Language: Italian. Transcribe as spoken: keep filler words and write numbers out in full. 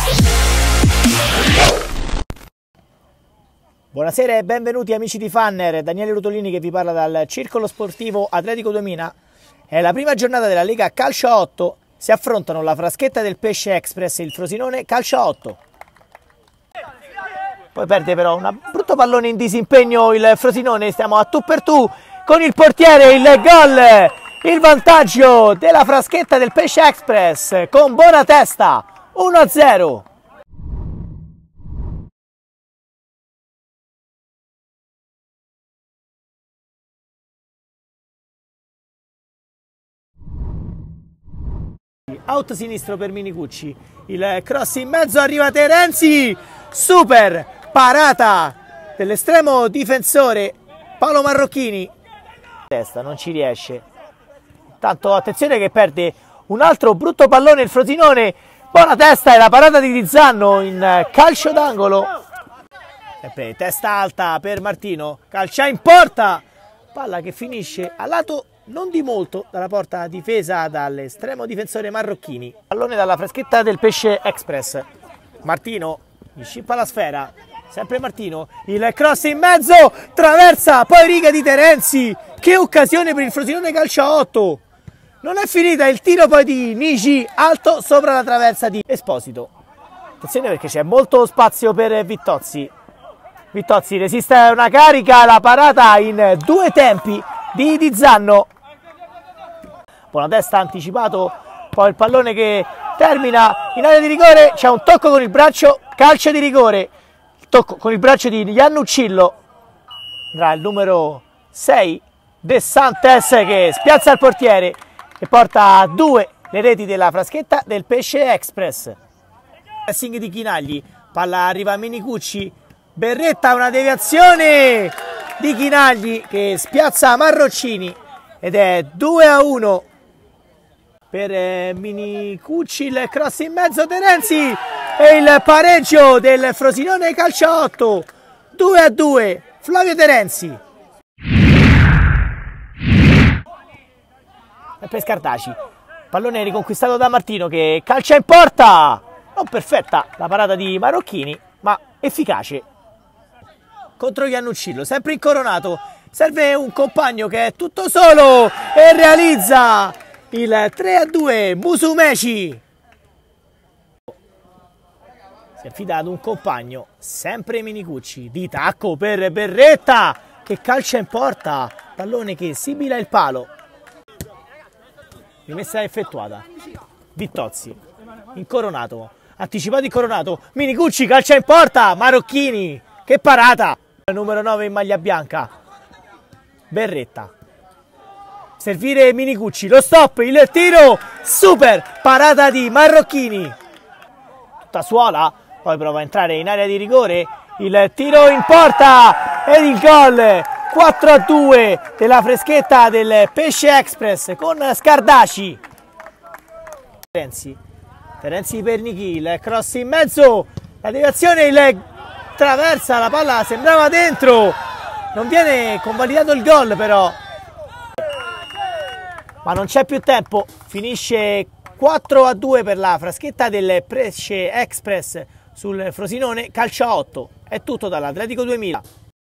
Buonasera e benvenuti amici di Fanner, Daniele Rutolini che vi parla dal Circolo Sportivo Atletico duemila. È la prima giornata della Lega Calcio a otto, si affrontano la Fraschetta del Pesce Express e il Frosinone Calcio a otto. Poi perde però un brutto pallone in disimpegno il Frosinone, stiamo a tu per tu con il portiere, il gol, il vantaggio della Fraschetta del Pesce Express con buona testa, uno a zero. Out sinistro per Minicucci, il cross in mezzo, arriva Terenzi, super parata dell'estremo difensore Paolo Marrocchini, testa non ci riesce, tanto attenzione che perde un altro brutto pallone il Frosinone, buona testa e la parata di Di Zanno in calcio d'angolo, sempre testa alta per Martino, calcia in porta, palla che finisce a lato non di molto dalla porta difesa dall'estremo difensore Marrocchini. Pallone dalla Fraschetta del Pesce Express. Martino gli scippa la sfera, sempre Martino, il cross in mezzo, traversa, poi riga di Terenzi. Che occasione per il Frosinone calcio a otto. Non è finita, il tiro poi di Niji alto sopra la traversa di Esposito. Attenzione perché c'è molto spazio per Vittozzi. Vittozzi resiste a una carica, la parata in due tempi di Di Zanno. Buona testa, anticipato, poi il pallone che termina in area di rigore, c'è un tocco con il braccio, calcio di rigore, il tocco con il braccio di Iannuccillo, andrà il numero sei, De Santes che spiazza il portiere e porta a due le reti della Fraschetta del Pesce Express. Pressing di Chinagli, palla arriva a Minicucci, Berretta, una deviazione di Chinagli che spiazza Marroccini ed è due a uno per eh, Minicucci, il cross in mezzo, Terenzi e il pareggio del Frosinone calcio a otto, due a due, Flavio Terenzi. E per Scardaci, pallone riconquistato da Martino che calcia in porta, non perfetta la parata di Marrocchini ma efficace. Contro Iannuccillo, sempre incoronato, serve un compagno che è tutto solo e realizza il tre a due Musumeci. Si affida ad un compagno, sempre Minicucci, di tacco per Berretta che calcia in porta, pallone che sibila il palo. Rimessa effettuata, Vittozzi, incoronato, anticipato incoronato, Minicucci calcia in porta, Marrocchini, che parata! Numero nove in maglia bianca, Berretta, servire Minicucci, lo stop, il tiro, super, parata di Marrocchini, tutta suola, poi prova a entrare in area di rigore, il tiro in porta ed il gol, quattro a due della Fraschetta del Pesce Express con Scardaci. Terenzi, Terenzi per Nichi, il cross in mezzo, la deviazione, il traversa, la palla sembrava dentro, non viene convalidato il gol però, ma non c'è più tempo, finisce quattro a due per la Fraschetta del Pesce Express sul Frosinone calcio a otto. È tutto dall'Atletico duemila.